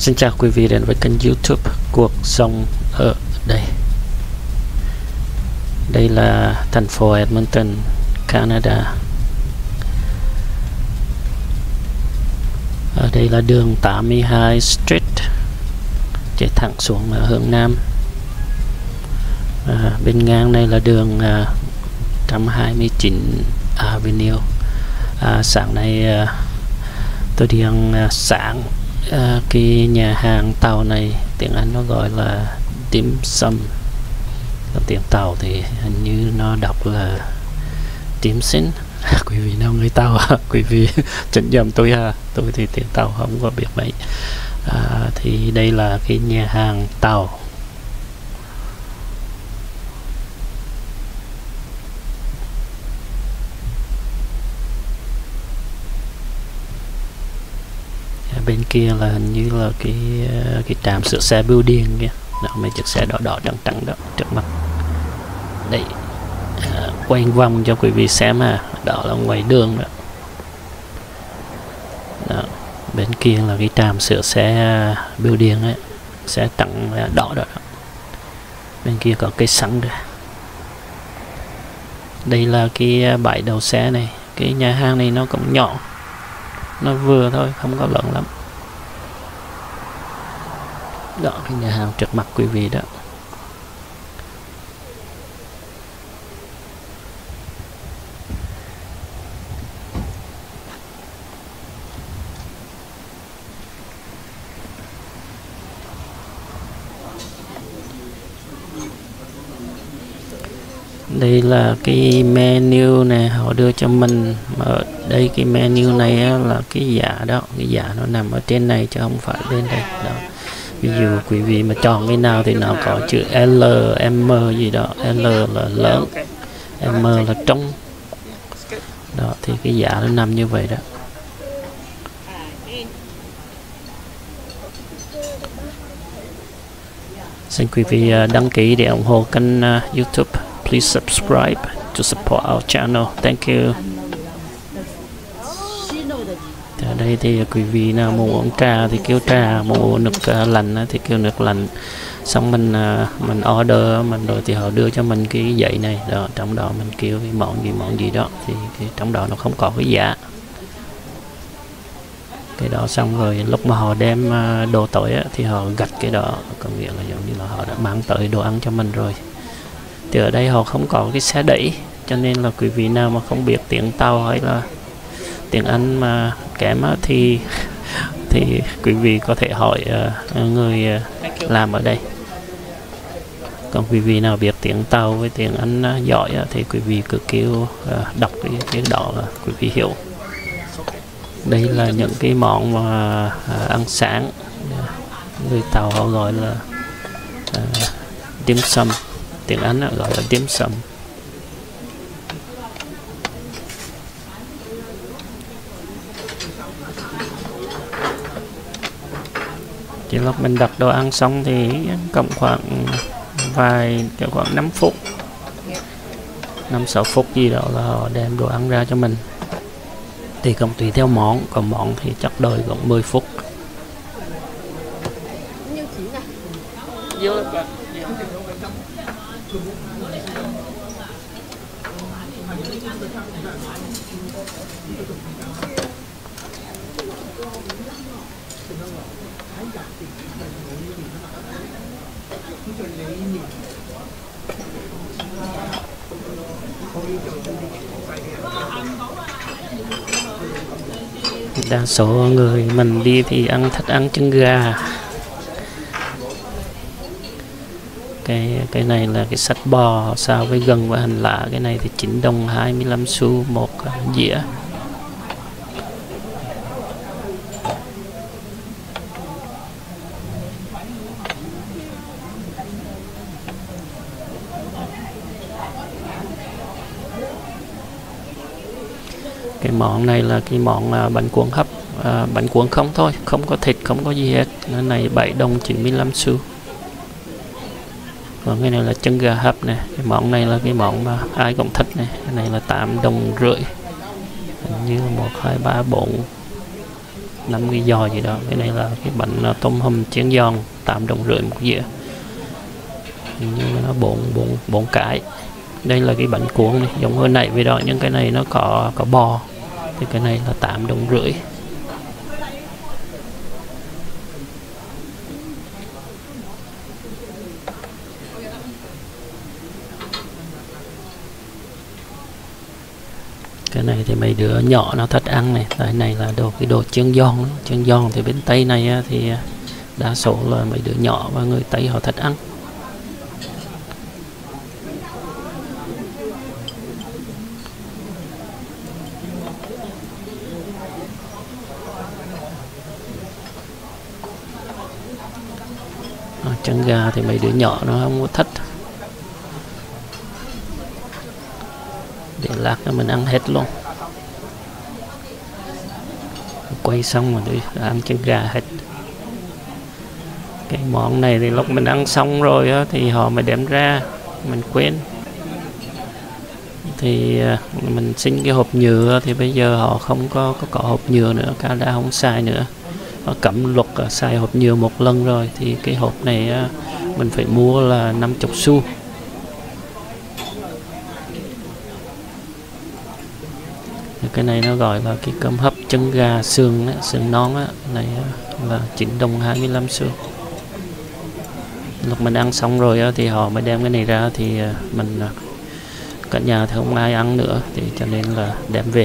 Xin chào quý vị đến với kênh YouTube Cuộc Sống ở đây. Đây là thành phố Edmonton, Canada. Ở đây là đường 82 Street, chạy thẳng xuống hướng Nam. Bên ngang này là đường 129 Avenue. Sáng nay tôi đi ăn sáng cái nhà hàng tàu này, tiếng Anh nó gọi là dim sum, còn tiếng Tàu thì hình như nó đọc là dim xin. Quý vị nào người Tàu quý vị chỉnh giùm tôi ha, tôi thì tiếng Tàu không có biết mấy. Thì đây là cái nhà hàng tàu. Bên kia là hình như là cái trạm sửa xe bưu điện kia đó, mấy chiếc xe đỏ đỏ trắng trắng đó trước mặt đây. Quay vòng cho quý vị xem đó là ngoài đường đó. Bên kia là cái trạm sửa xe bưu điện ấy, xe trắng đỏ đó. Bên kia có cây xăng rồi. Đây là cái bãi đậu xe này. Cái nhà hàng này nó cũng nhỏ, nó vừa thôi, không có lớn lắm. Đó, cái nhà hàng trước mặt quý vị đó. Đây là cái menu này họ đưa cho mình. Ở đây cái menu này là cái giá đó, cái giá nó nằm ở trên này chứ không phải lên đây đó. Ví dụ quý vị mà chọn cái nào thì nó có chữ L, M gì đó. L là lớn, M là trống đó, thì cái giá nó nằm như vậy đó. Xin quý vị đăng ký để ủng hộ kênh YouTube. Please subscribe to support our channel. Thank you. Ở đây thì quý vị nào muốn uống trà thì kêu trà, muốn uống nước lạnh thì kêu nước lạnh. Xong mình order mình rồi thì họ đưa cho mình cái giấy này đó, trong đó mình kêu cái món gì đó thì trong đó nó không có cái giá. Cái đó xong rồi lúc mà họ đem đồ tới thì họ gạch cái đó, có nghĩa là giống như là họ đã mang tới đồ ăn cho mình rồi. Thì ở đây họ không có cái xe đẩy, cho nên là quý vị nào mà không biết tiếng Tàu hay là tiếng Anh mà kém thì quý vị có thể hỏi người làm ở đây. Còn quý vị nào biết tiếng Tàu với tiếng Anh giỏi thì quý vị cứ kêu đọc cái đó là quý vị hiểu. Đây là những cái món mà ăn sáng, người Tàu họ gọi là dim sum, tiếng Anh gọi là dim sum. Chỉ lúc mình đặt đồ ăn xong thì cộng khoảng 5 phút, 5-6 phút gì đó là họ đem đồ ăn ra cho mình. Thì cũng tùy theo món, còn món thì chắc đợi khoảng 10 phút. Đa số người mình đi thì thích ăn chân gà. Cái này là cái sắt bò xào với gừng và hành lá. Cái này thì 9 đồng 25 xu một dĩa. Cái món này là cái món bánh cuốn hấp, bánh cuốn không thôi, không có thịt, không có gì hết. Cái này 7 đồng 95 xu. Còn cái này là chân gà hấp này. Cái món này là cái món mà ai cũng thích này. Cái này là 8 đồng rưỡi. Hình như 1, 2, 3, 4 5 cái giò gì đó. Cái này là cái bánh tôm hùm chiên giòn 8,5 đồng một dĩa, hình như là nó 4 cái. Đây là cái bánh cuốn này, giống hồi nãy vậy đó, nhưng cái này nó có bò, thì cái này là 8,5 đồng. Cái này thì mấy đứa nhỏ nó thích ăn này, cái này là cái đồ chiên giòn. Chiên giòn thì bên Tây này thì đa số là mấy đứa nhỏ và người Tây họ thích ăn. Chân gà thì mấy đứa nhỏ nó không có thích, để lát cho mình ăn hết luôn. Quay xong rồi đi ăn chân gà hết. Cái món này thì lúc mình ăn xong rồi á, thì họ mới đem ra, mình quên. Thì mình xin cái hộp nhựa, thì bây giờ họ không có hộp nhựa nữa, Canada không xài nữa. Họ cấm luật xài hộp nhựa một lần rồi, thì cái hộp này mình phải mua là 50 xu. Cái này nó gọi là cái cơm hấp chân gà sườn non á, này là 9,25 đồng. Lúc mình ăn xong rồi á, thì họ mới đem cái này ra, thì mình cả nhà thì không ai ăn nữa, thì cho nên là đem về.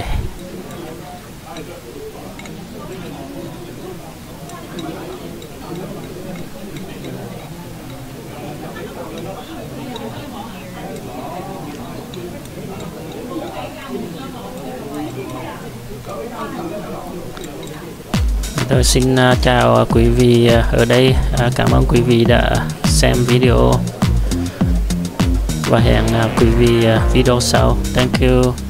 Tôi xin chào quý vị ở đây. Cảm ơn quý vị đã xem video và hẹn quý vị video sau. Thank you.